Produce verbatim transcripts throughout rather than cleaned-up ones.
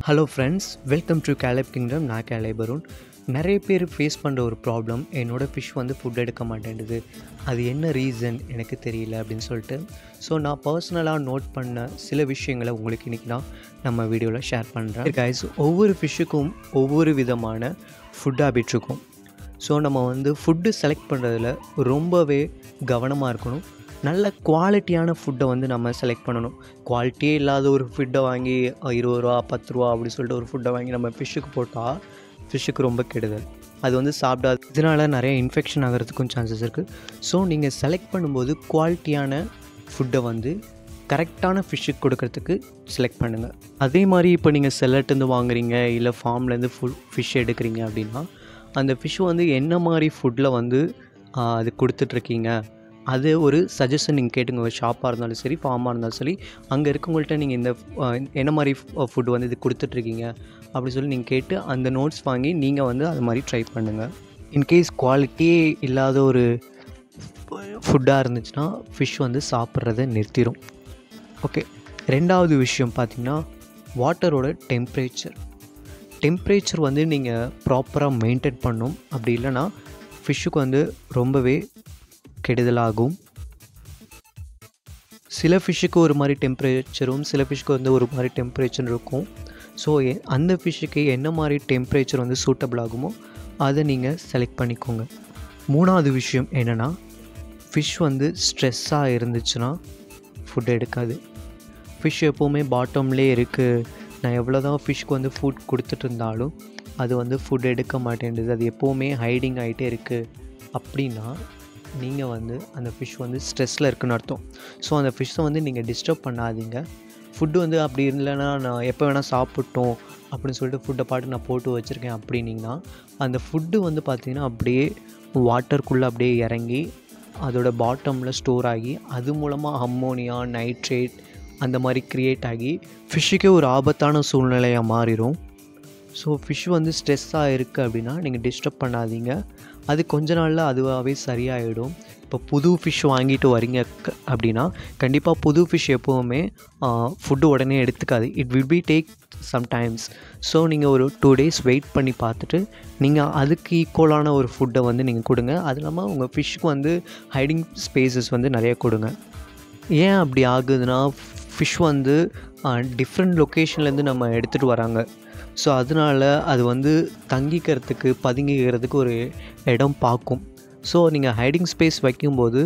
Hello friends, welcome to Caleb Kingdom. நான் Caleb Arun. நிறைய பேர் ஃபேஸ் பண்ணுற ஒரு ப்ராப்ளம், என்னோடய ஃபிஷ் வந்து ஃபுட் எடுக்க மாட்டேன்டுது, அது என்ன ரீசன் எனக்கு தெரியல அப்படின்னு சொல்லிட்டு. ஸோ நான் பர்சனலாக நோட் பண்ண சில விஷயங்களை உங்களுக்கு இன்றைக்கி நான் நம்ம வீடியோவில் ஷேர் பண்ணுறேன். கைஸ், ஒவ்வொரு ஃபிஷ்ஷுக்கும் ஒவ்வொரு விதமான ஃபுட் ஹேபிட் இருக்கும். ஸோ நம்ம வந்து ஃபுட்டு செலக்ட் பண்ணுறதுல ரொம்பவே கவனமாக இருக்கணும். நல்ல குவாலிட்டியான ஃபுட்டை வந்து நம்ம செலக்ட் பண்ணணும். குவாலிட்டியே இல்லாத ஒரு ஃபுட்டை வாங்கி இருபது ரூபா பத்து ரூபா அப்படி சொல்லிட்டு ஒரு ஃபுட்டை வாங்கி நம்ம ஃபிஷ்ஷுக்கு போட்டால் ஃபிஷ்ஷுக்கு ரொம்ப கெடுதல். அது வந்து சாப்பிடாது, இதனால் நிறைய இன்ஃபெக்ஷன் ஆகிறதுக்கும் சான்சஸ் இருக்குது. ஸோ நீங்கள் செலக்ட் பண்ணும்போது குவாலிட்டியான ஃபுட்டை வந்து கரெக்டான ஃபிஷ்ஷுக்கு கொடுக்கறதுக்கு செலக்ட் பண்ணுங்கள். அதே மாதிரி இப்போ நீங்கள் செல்லர்ட்டேருந்து வாங்குறீங்க, இல்லை ஃபார்ம்லேருந்து ஃபுல் ஃபிஷ் எடுக்கிறீங்க அப்படின்னா அந்த ஃபிஷ் வந்து என்ன மாதிரி ஃபுட்டில் வந்து அது கொடுத்துட்ருக்கீங்க, அது ஒரு சஜஷன் நீங்கள் கேட்டுங்க. ஷாப்பாக இருந்தாலும் சரி, ஃபார்மாக இருந்தாலும் சரி, அங்கே இருக்கவங்கள்ட்ட நீங்கள் இந்த என்ன மாதிரி ஃபுட் வந்து இது கொடுத்துட்ருக்கீங்க அப்படி சொல்லி நீங்கள் கேட்டு அந்த நோட்ஸ் வாங்கி நீங்கள் வந்து அது மாதிரி ட்ரை பண்ணுங்கள். இன்கேஸ் குவாலிட்டியே இல்லாத ஒரு ஃபுட்டாக இருந்துச்சுன்னா ஃபிஷ் வந்து சாப்பிட்றத நிறுத்திடும். ஓகே, ரெண்டாவது விஷயம் பார்த்திங்கன்னா வாட்டரோட டெம்ப்ரேச்சர். டெம்ப்ரேச்சர் வந்து நீங்கள் ப்ராப்பராக மெயின்டைன் பண்ணணும். அப்படி இல்லைன்னா ஃபிஷ்ஷுக்கு வந்து ரொம்பவே கெடுதலாகும். சில ஃபிஷ்ஷுக்கு ஒரு மாதிரி டெம்ப்ரேச்சரும் சில ஃபிஷ்ஷுக்கு வந்து ஒரு மாதிரி டெம்ப்ரேச்சர் இருக்கும். ஸோ அந்த ஃபிஷ்ஷுக்கு என்ன மாதிரி டெம்ப்ரேச்சர் வந்து சூட்டபிள் ஆகுமோ அதை நீங்கள் செலக்ட் பண்ணிக்கோங்க. மூணாவது விஷயம் என்னென்னா, ஃபிஷ் வந்து ஸ்ட்ரெஸ்ஸாக இருந்துச்சுன்னா ஃபுட் எடுக்காது. ஃபிஷ் எப்போவுமே பாட்டம்லே இருக்குது, நான் எவ்வளோ தான் ஃபிஷ்க்கு வந்து ஃபுட் கொடுத்துட்டு இருந்தாலும் அது வந்து ஃபுட் எடுக்க மாட்டேன்டுது, அது எப்போவுமே ஹைடிங் ஆகிட்டே இருக்குது அப்படின்னா நீங்கள் வந்து அந்த ஃபிஷ் வந்து ஸ்ட்ரெஸ்ஸில் இருக்குன்னு அர்த்தம். ஸோ அந்த ஃபிஷ்ஷை வந்து நீங்கள் டிஸ்டர்ப் பண்ணாதீங்க. ஃபுட்டு வந்து அப்படி இல்லைன்னா நான் எப்போ வேணால் சாப்பிட்டோம் அப்படின்னு சொல்லிட்டு ஃபுட்டை பாட்டு நான் போட்டு வச்சுருக்கேன் அப்படின்னிங்கன்னா அந்த ஃபுட்டு வந்து பார்த்திங்கன்னா அப்படியே வாட்டருக்குள்ளே அப்படியே இறங்கி அதோட பாட்டமில் ஸ்டோர் ஆகி அது மூலமாக அம்மோனியா, நைட்ரேட் அந்த மாதிரி க்ரியேட் ஆகி ஃபிஷ்ஷுக்கே ஒரு ஆபத்தான சூழ்நிலையாக மாறிடும். ஸோ ஃபிஷ் வந்து ஸ்ட்ரெஸ்ஸாக இருக்குது அப்படின்னா நீங்கள் டிஸ்டர்ப் பண்ணாதீங்க. அது கொஞ்ச நாளில் அதுவாகவே சரியாயிடும். இப்போ புது ஃபிஷ் வாங்கிட்டு வரீங்க அப்படின்னா கண்டிப்பாக புது ஃபிஷ் எப்போவுமே ஃபுட்டு உடனே எடுத்துக்காது. It will be take sometimes. So நீங்கள் ஒரு டூ டேஸ் வெயிட் பண்ணி பார்த்துட்டு நீங்கள் அதுக்கு ஈக்குவலான ஒரு ஃபுட்டை வந்து நீங்கள் கொடுங்க. அது இல்லாமல் உங்கள் ஃபிஷ்ஷுக்கு வந்து ஹைடிங் ஸ்பேசஸ் வந்து நிறைய கொடுங்க. ஏன் அப்படி ஆகுதுன்னா, ஃபிஷ் வந்து டிஃப்ரெண்ட் லொக்கேஷன்லேருந்து நம்ம எடுத்துகிட்டு வராங்க. ஸோ அதனால் அது வந்து தங்கிக்கிறதுக்கு பதுங்கிக்கிறதுக்கு ஒரு இடம் பார்க்கும். ஸோ நீங்கள் ஹைடிங் ஸ்பேஸ் வைக்கும்போது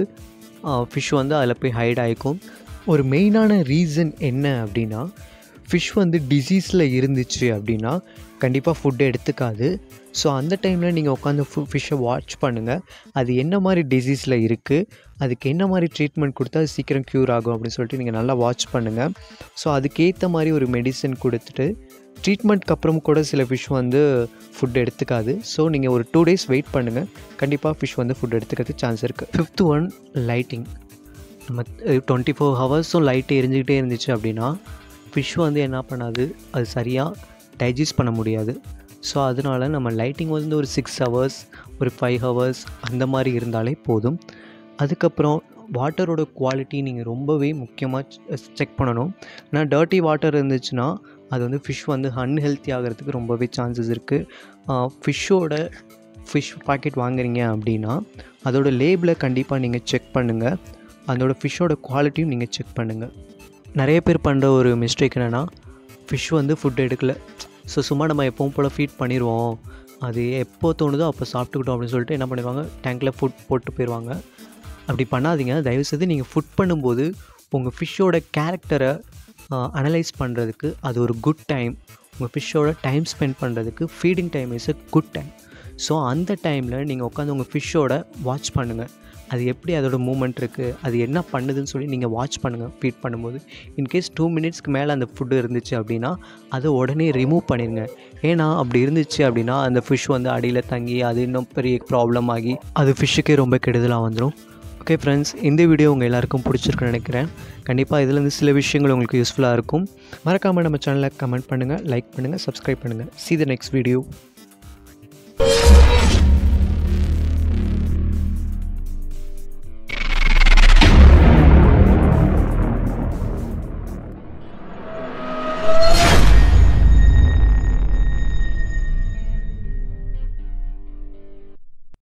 ஃபிஷ் வந்து அதில் போய் ஹைட் ஆகிக்கும். ஒரு மெயினான ரீசன் என்ன அப்படின்னா, ஃபிஷ் வந்து டிசீஸில் இருந்துச்சு அப்படின்னா கண்டிப்பாக ஃபுட்டு எடுத்துக்காது. ஸோ அந்த டைமில் நீங்கள் உட்காந்து ஃபு ஃபிஷ்ஷை வாட்ச் பண்ணுங்கள். அது என்ன மாதிரி டிசீஸில் இருக்குது, அதுக்கு என்ன மாதிரி ட்ரீட்மெண்ட் கொடுத்தா அது சீக்கிரம் க்யூர் ஆகும் அப்படின்னு சொல்லிட்டு நீங்கள் நல்லா வாட்ச் பண்ணுங்கள். ஸோ அதுக்கேற்ற மாதிரி ஒரு மெடிசன் கொடுத்துட்டு ட்ரீட்மெண்ட்க்கு அப்புறம் கூட சில ஃபிஷ் வந்து ஃபுட் எடுத்துக்காது. ஸோ நீங்கள் ஒரு டூ டேஸ் வெயிட் பண்ணுங்கள், கண்டிப்பாக ஃபிஷ் வந்து ஃபுட் எடுத்துக்கிறதுக்கு சான்ஸ் இருக்குது. Fifth one, lighting. நம்ம டுவெண்ட்டி ஃபோர் ஹவர்ஸும் லைட்டு எரிஞ்சிக்கிட்டே இருந்துச்சு அப்படின்னா ஃபிஷ் வந்து என்ன பண்ணாது, அது சரியாக டைஜஸ்ட் பண்ண முடியாது. ஸோ அதனால் நம்ம லைட்டிங் வந்து ஒரு சிக்ஸ் ஹவர்ஸ் ஒரு ஃபைவ் ஹவர்ஸ் அந்த மாதிரி இருந்தாலே போதும். அதுக்கப்புறம் வாட்டரோட குவாலிட்டி நீங்கள் ரொம்பவே முக்கியமாக செக் பண்ணணும். ஏன்னா டர்ட்டி வாட்டர் இருந்துச்சுன்னா அது வந்து ஃபிஷ் வந்து அன்ஹெல்த்தி ஆகிறதுக்கு ரொம்பவே சான்சஸ் இருக்குது. ஃபிஷ்ஷோட ஃபிஷ் பாக்கெட் வாங்குறீங்க அப்படின்னா அதோட லேபிளை கண்டிப்பாக நீங்கள் செக் பண்ணுங்கள். அதோட ஃபிஷ்ஷோட குவாலிட்டியும் நீங்கள் செக் பண்ணுங்கள். நிறைய பேர் பண்ணுற ஒரு மிஸ்டேக் என்னென்னா, ஃபிஷ் வந்து ஃபுட் எடுக்கலை, ஸோ சும்மா நம்ம எப்பவும் போல் ஃபீட் பண்ணிடுவோம், அது எப்போ தோணுதோ அப்போ சாப்பிட்டுக்கிட்டோம் அப்படின்னு சொல்லிட்டு என்ன பண்ணிடுவாங்க, டேங்க்கில் ஃபுட் போட்டு போயிடுவாங்க. அப்படி பண்ணாதீங்க. தயவுசெய்து நீங்கள் ஃபுட் பண்ணும்போது உங்கள் ஃபிஷ்ஷோட கேரக்டரை அனலைஸ் பண்ணுறதுக்கு அது ஒரு குட் டைம். உங்கள் ஃபிஷ்ஷோட டைம் ஸ்பெண்ட் பண்ணுறதுக்கு feeding time is a good time. So அந்த டைமில் நீங்கள் உட்காந்து உங்கள் ஃபிஷ்ஷோட வாட்ச் பண்ணுங்கள். அது எப்படி அதோட மூமெண்ட் இருக்குது, அது என்ன பண்ணுதுன்னு சொல்லி நீங்கள் வாட்ச் பண்ணுங்கள் ஃபீட் பண்ணும்போது. இன்கேஸ் டூ மினிட்ஸ்க்கு மேலே அந்த ஃபுட்டு இருந்துச்சு அப்படின்னா அதை உடனே ரிமூவ் பண்ணிடுங்க. ஏன்னா அப்படி இருந்துச்சு அப்படின்னா அந்த ஃபிஷ் வந்து அடியில் தங்கி அது இன்னும் பெரிய ப்ராப்ளம் ஆகி அது ஃபிஷ்ஷுக்கே ரொம்ப கெடுதலாக வந்துடும். ஓகே ஃப்ரெண்ட்ஸ், இந்த வீடியோ உங்கள் எல்லாருக்கும் பிடிச்சிருக்குன்னு நினைக்கிறேன். கண்டிப்பாக இதுலேருந்து சில விஷயங்கள் உங்களுக்கு யூஸ்ஃபுல்லாக இருக்கும். மறக்காமல் நம்ம சேனலை கமெண்ட் பண்ணுங்கள், லைக் பண்ணுங்கள், சப்ஸ்கிரைப் பண்ணுங்கள். See the next video.